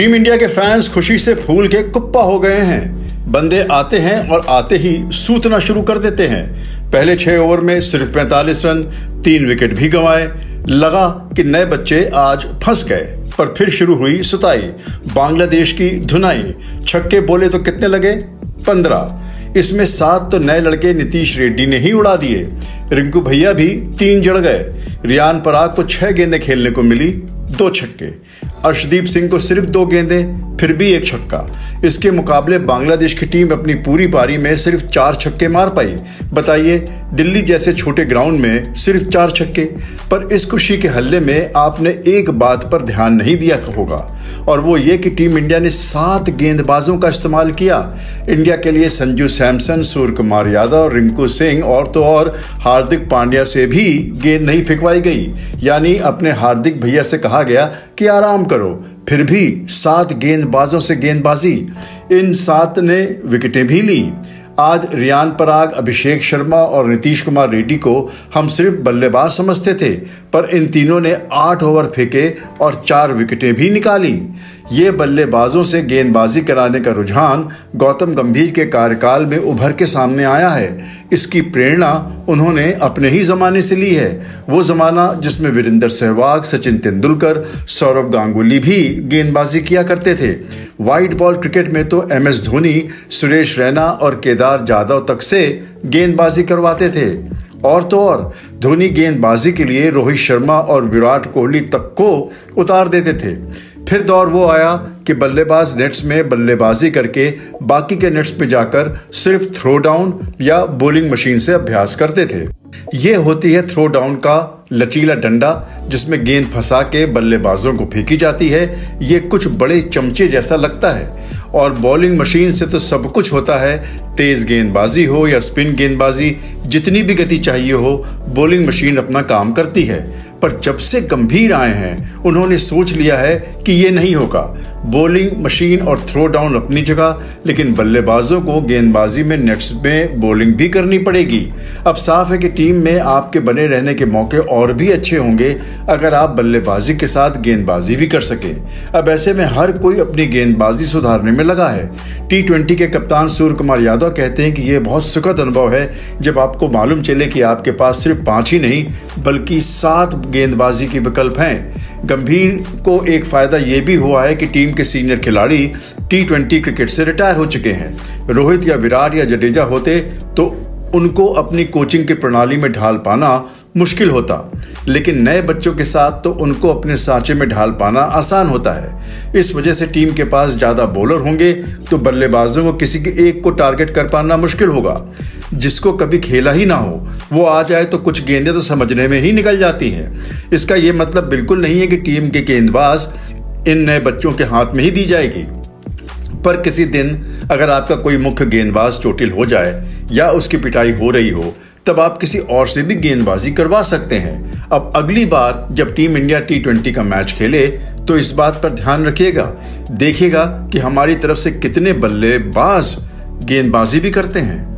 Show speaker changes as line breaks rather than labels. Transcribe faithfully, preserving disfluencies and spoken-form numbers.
Team India के fans खुशी से फूल के कुप्पा हो गए हैं। बंदे आते हैं और आते ही सूतना शुरू कर देते हैं। पहले छह ओवर में सिर्फ पैंतालीस रन, तीन विकेट भी गंवाए। लगा कि नए बच्चे आज फंस गए, पर फिर शुरू हुई सुताई। बांग्लादेश की धुनाई। छक्के बोले तो कितने लगे? पंद्रह। इसमें सात तो नए लड़के नीतीश रेड्डी ने ही उड़ा दिए। रिंकू भैया भी तीन जड़ गए। रियान पराग को छह गेंदें खेलने को मिली, दो छक्के। अर्शदीप सिंह को सिर्फ दो गेंदें, फिर भी एक छक्का। इसके मुकाबले बांग्लादेश की टीम अपनी पूरी पारी में सिर्फ चार छक्के मार पाई। बताइए, दिल्ली जैसे छोटे ग्राउंड में सिर्फ चार छक्के। पर इस खुशी के हल्ले में आपने एक बात पर ध्यान नहीं दिया होगा, और वो ये कि टीम इंडिया ने सात गेंदबाजों का इस्तेमाल किया। इंडिया के लिए संजू सैमसन, सूर्य कुमार यादव, रिंकू सिंह और तो और हार्दिक पांड्या से भी गेंद नहीं फेंकवाई गई। यानी अपने हार्दिक भैया से कहा गया कि आराम करो, फिर भी सात गेंदबाजों से गेंदबाजी। इन सात ने विकेटें भी ली। आज रियान पराग, अभिषेक शर्मा और नीतीश कुमार रेड्डी को हम सिर्फ बल्लेबाज समझते थे, पर इन तीनों ने आठ ओवर फेंके और चार विकेटें भी निकाली। ये बल्लेबाजों से गेंदबाजी कराने का रुझान गौतम गंभीर के कार्यकाल में उभर के सामने आया है। इसकी प्रेरणा उन्होंने अपने ही ज़माने से ली है। वो ज़माना जिसमें वीरेंद्र सहवाग, सचिन तेंदुलकर, सौरव गांगुली भी गेंदबाजी किया करते थे। वाइट बॉल क्रिकेट में तो एम एस धोनी, सुरेश रैना और केदार जाधव तक से गेंदबाजी करवाते थे। और तो और धोनी गेंदबाजी के लिए रोहित शर्मा और विराट कोहली तक को उतार देते थे। फिर दौर वो आया कि बल्लेबाज नेट्स में बल्लेबाजी करके बाकी के नेट्स पे जाकर सिर्फ थ्रो डाउन या बॉलिंग मशीन से अभ्यास करते थे। ये होती है थ्रो डाउन का लचीला डंडा, जिसमें गेंद फंसा के बल्लेबाजों को फेंकी जाती है। ये कुछ बड़े चमचे जैसा लगता है। और बॉलिंग मशीन से तो सब कुछ होता है। तेज गेंदबाजी हो या स्पिन गेंदबाजी, जितनी भी गति चाहिए हो, बॉलिंग मशीन अपना काम करती है। पर जब से गंभीर आए हैं, उन्होंने सोच लिया है कि ये नहीं होगा। बॉलिंग मशीन और थ्रो डाउन अपनी जगह, लेकिन बल्लेबाजों को गेंदबाजी में नेट्स में बॉलिंग भी करनी पड़ेगी। अब साफ है कि टीम में आपके बने रहने के मौके और भी अच्छे होंगे अगर आप बल्लेबाजी के साथ गेंदबाजी भी कर सकें। अब ऐसे में हर कोई अपनी गेंदबाजी सुधारने में लगा है। टी ट्वेंटी के कप्तान सूर्य कुमार यादव कहते हैं कि यह बहुत सुखद अनुभव है जब आपको मालूम चले कि आपके पास सिर्फ पांच ही नहीं बल्कि सात गेंदबाजी के विकल्प हैं। गंभीर को एक फायदा यह भी हुआ है कि टीम के सीनियर खिलाड़ी टी ट्वेंटी क्रिकेट से रिटायर हो चुके हैं। रोहित या विराट या जडेजा होते तो उनको अपनी कोचिंग की प्रणाली में ढाल पाना मुश्किल होता, लेकिन नए बच्चों के साथ तो उनको अपने सांचे में ढाल पाना आसान होता है। इस वजह से टीम के पास ज़्यादा बॉलर होंगे तो बल्लेबाजों को किसी के एक को टारगेट कर पाना मुश्किल होगा। जिसको कभी खेला ही ना हो वो आ जाए तो कुछ गेंदें तो समझने में ही निकल जाती हैं। इसका ये मतलब बिल्कुल नहीं है कि टीम के गेंदबाज इन नए बच्चों के हाथ में ही दी जाएगी। पर किसी दिन अगर आपका कोई मुख्य गेंदबाज चोटिल हो जाए या उसकी पिटाई हो रही हो, तब आप किसी और से भी गेंदबाजी करवा सकते हैं। अब अगली बार जब टीम इंडिया टी ट्वेंटी का मैच खेले तो इस बात पर ध्यान रखिएगा, देखिएगा कि हमारी तरफ से कितने बल्लेबाज गेंदबाजी भी करते हैं।